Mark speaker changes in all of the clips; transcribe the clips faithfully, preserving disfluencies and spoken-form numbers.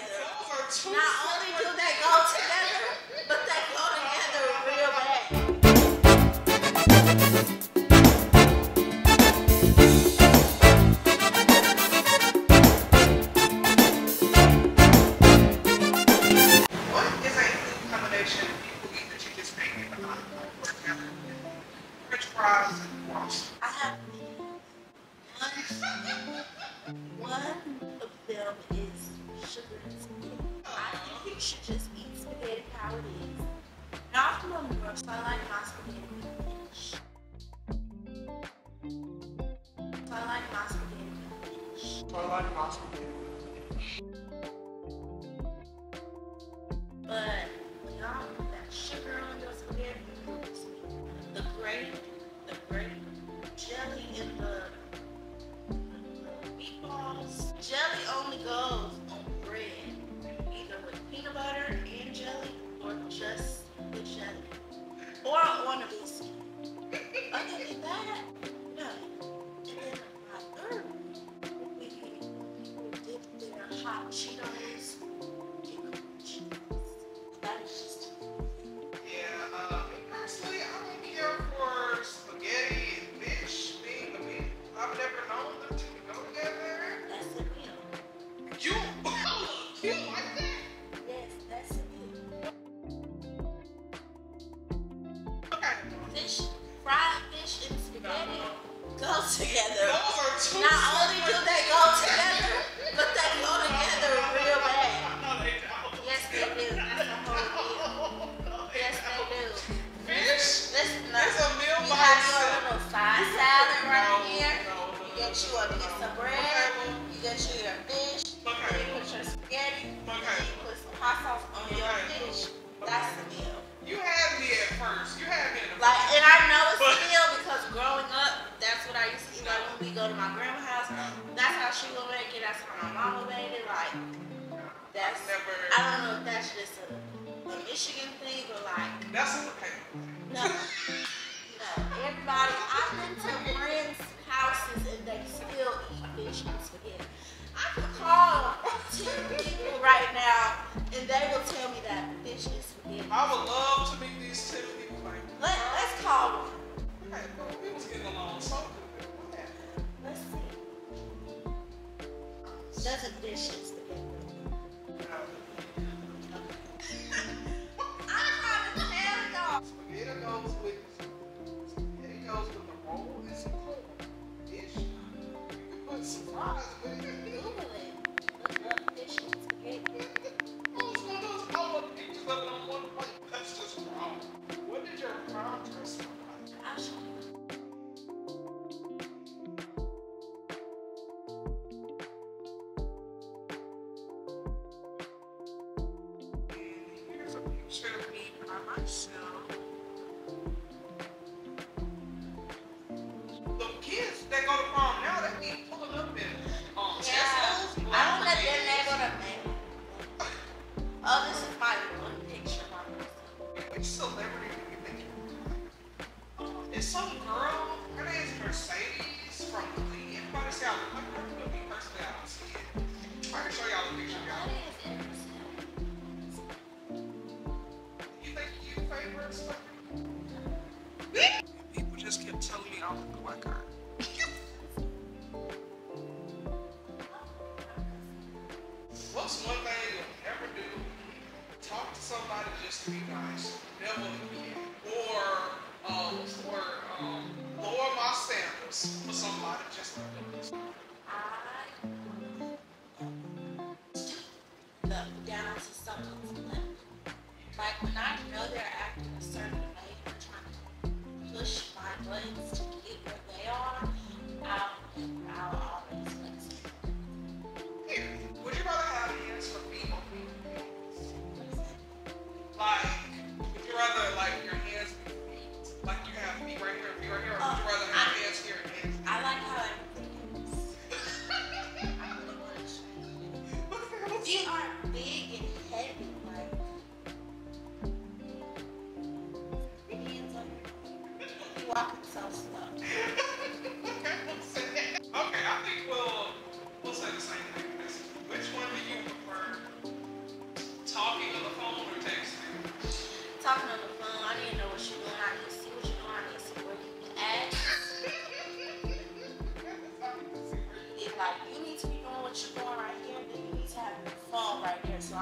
Speaker 1: together.
Speaker 2: Two
Speaker 1: Not only do they go together, but they go together real bad.
Speaker 2: What is a food combination people eat that you just make it not work together? French fries and waffles.
Speaker 1: I have one. One of them is sugar and spaghetti. I think you should just eat spaghetti how it is. Now I'm from New York, so I like my spaghetti with fish. So I like my spaghetti with fish.
Speaker 2: So I like my spaghetti.
Speaker 1: But when y'all put that sugar on your spaghetti, the gravy, the gravy, jelly in the, the meatballs. Jelly only goes on bread, either with peanut butter and jelly, or just with jelly, or on a biscuit. Other than that, no. And then my third, we people dip their hot Cheetos in cream cheese. That is just
Speaker 2: Yeah, uh, me personally, I don't care for spaghetti and fish being a meal. I've never known them to go together.
Speaker 1: that's a meal.
Speaker 2: You, you like that?
Speaker 1: Yes, that's a meal.
Speaker 2: Okay.
Speaker 1: Fish, fried fish and spaghetti go together.
Speaker 2: Those are two
Speaker 1: Not only do
Speaker 2: separate
Speaker 1: they go together, but they go together real bad.
Speaker 2: No, they don't.
Speaker 1: Yes, they do. That's a whole meal. Yes, they do.
Speaker 2: Fish
Speaker 1: Listen,
Speaker 2: is a meal
Speaker 1: you
Speaker 2: by
Speaker 1: have your
Speaker 2: itself.
Speaker 1: little side salad right
Speaker 2: No,
Speaker 1: here.
Speaker 2: no, no,
Speaker 1: You get you a
Speaker 2: no,
Speaker 1: piece
Speaker 2: no.
Speaker 1: of bread. You get you your fish.
Speaker 2: Okay.
Speaker 1: Then you put your spaghetti.
Speaker 2: Okay.
Speaker 1: Then you put some hot sauce on your
Speaker 2: Okay.
Speaker 1: fish. That's a meal.
Speaker 2: You had me at first. You had me in the
Speaker 1: Like, and I know it's
Speaker 2: But-
Speaker 1: a meal because growing up, that's what I used to eat. Like when we go to my grandma's house, that's how she would make it. That's how my mama made it. Like, that's.
Speaker 2: never.
Speaker 1: I don't know if that's just a, a Michigan thing or like.
Speaker 2: That's okay.
Speaker 1: No. No. Everybody, I've been to friends' houses and they still eat fish and spaghetti. I could call ten people right now and they will tell me that fish and spaghetti.
Speaker 2: I would love to meet these ten people. Like,
Speaker 1: Let, let's call one.
Speaker 2: okay, well, we was getting along so good. What happened?
Speaker 1: Let's see. Doesn't fish and spaghetti. I'm trying to tell y'all.
Speaker 2: Spaghetti goes with spaghetti goes with the roll and some corn. Fish. You can put some fries with it.
Speaker 1: Google it. Look up fish and spaghetti.
Speaker 2: Who's gonna do is all of the pictures of it on one plate? That's just wrong. What did your prom dress look like?
Speaker 1: I'll show you.
Speaker 2: And here's a picture of me by myself. The kids that go to prom now, they be pulling up in um,
Speaker 1: Yeah.
Speaker 2: Teslas.
Speaker 1: I don't let them name on a Oh, this is my one picture by myself.
Speaker 2: Which celebrity do you think you look like? It's some girl, her name's Mercedes from Glee. Everybody say I look like her, but me personally, I don't see it. I can show y'all the picture, y'all.
Speaker 1: That is interesting.
Speaker 2: You think you favorite celebrity? People just kept telling me I look like her. What's one thing you'll never do? Talk to somebody just to be nice. Never again. Or, uh, what's the word? Um, lower my standards for somebody just to do.
Speaker 1: I stoop the- down to someone's level. Like when I know they're acting a certain way and trying to push my buttons to get where they are, I'll, I'll always flex it.
Speaker 2: Here, would you rather have hands for feet or feet for hands? Like, would you rather, like, your hands be feet? Like, you have feet right here and feet right here? Or would you rather have hands here and hands here?
Speaker 1: I like how everything is. I really want to. Feet are big and heavy, like. Hands on your feet. You walking so slow.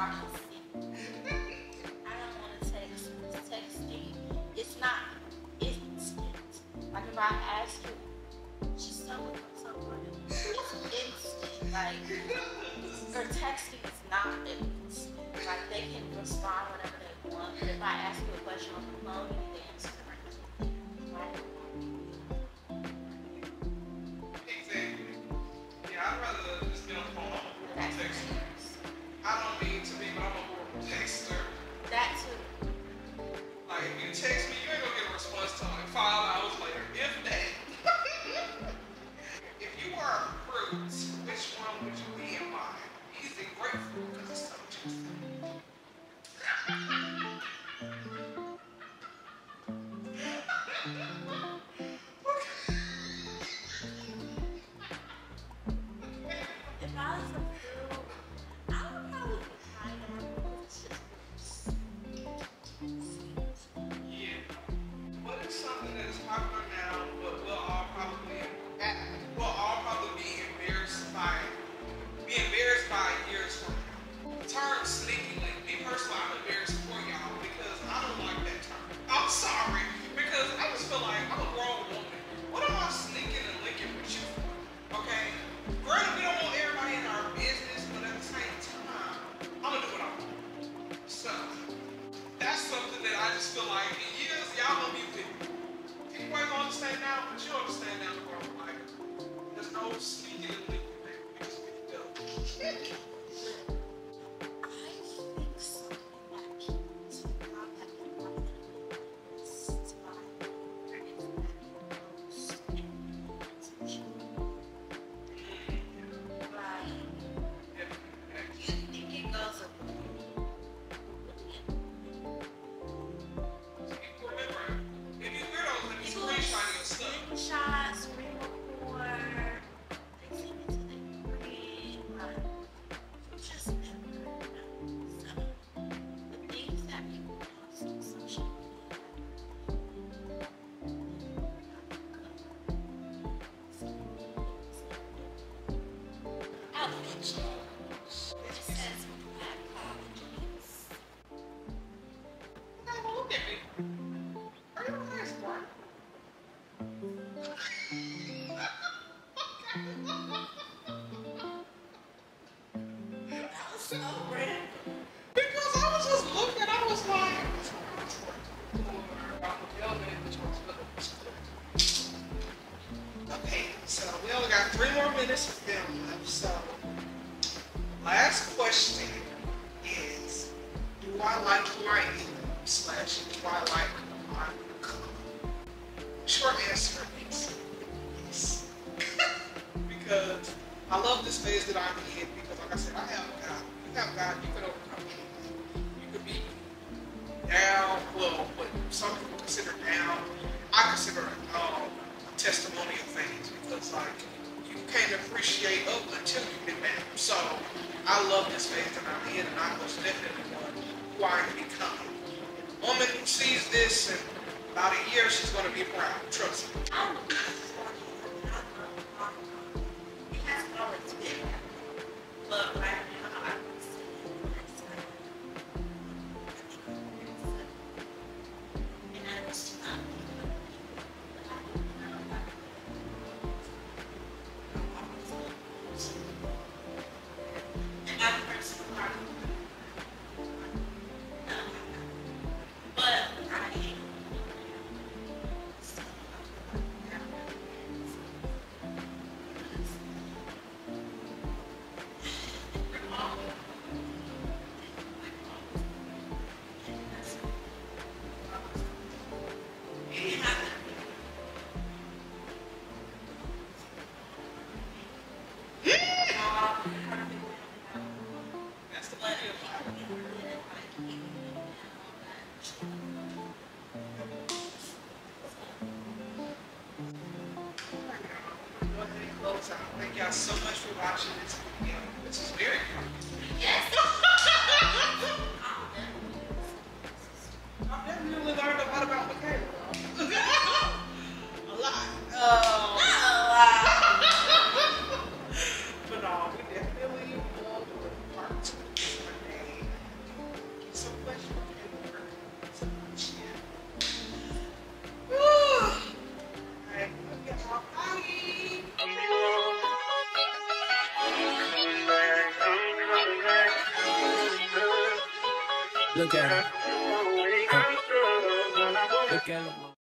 Speaker 1: are consistent. I don't want to text. Texting, it's not instant. Like if I ask you, just tell me what's up with it. It's instant. Like, or texting is not instant. Like they can respond whenever they want. But if I ask you a question on the phone, you need to answer it right away. Right?
Speaker 2: Exactly. Yeah, I'd rather just get on the phone. I'm a horrible texter. I don't mean to be, but I'm a horrible texter.
Speaker 1: That too.
Speaker 2: Like, if you text me, you ain't gonna get a response till like five hours later, if that. If you were a fruit, which one would you be and why? Easy, grapefruit, because it's so juicy.
Speaker 1: If I was a fruit, I would probably be pineapple. It's just
Speaker 2: Yeah. What is something that is popular now, but we'll all probably we'll all probably be embarrassed by be embarrassed by years from now? The term sneaky link. Me personally, I'm embarrassed for y'all because I don't like that term. I'm sorry because I just feel like I'm a grown woman. What am I sneaking and linking with you for? Okay. Granted, we don't want everybody in our business, but at the same time, I'm gonna do what I want. So that's something that I just feel like in years y'all gonna be with me. Anybody gonna understand now, but you understand now the world. Like, there's no sneaking and linking, man. We just need to go.
Speaker 1: I think something that people to not have been wanting is to buy is that most attention. Like, you think it goes up.
Speaker 2: Remember, if you weirdos, let me screenshot your stuff.
Speaker 1: Screenshots, screen record, they send it to their friend, like, you just never know. So, the things that people post on social media, outfit change. It says black apologies.
Speaker 2: Now, look at me. Are you nice, bro?
Speaker 1: That was so random.
Speaker 2: Because I was just looking, I was like, okay, so we only got three more minutes of film left. So, last question is: do I like who I am? Slash, do I like who I become? Short answer is yes. Because I love this phase that I'm in. Because, like I said, I have God. You have God. You can overcome anything. You could be down. Well, what some people consider down, I consider um, a testimony of things. Because, like, you can't appreciate up until you've been down. So, I love this phase that I'm in, and I most definitely want who I am becoming. The woman who sees this in about a year, she's going to be proud. Trust me.
Speaker 1: I don't know. It has always been that. But right now, I would say it's like, I think it's like, and I just not but I don't know about it. And my personal part of it, no, but I am. So,
Speaker 2: That's the beauty of Go ahead and close out. Thank y'all so much for watching this video. This is very fun.
Speaker 1: yes.
Speaker 2: I've definitely learned a lot about Makayla. A lot. Um, but no, we definitely will do a part two one day.
Speaker 1: Look at him. Look at him.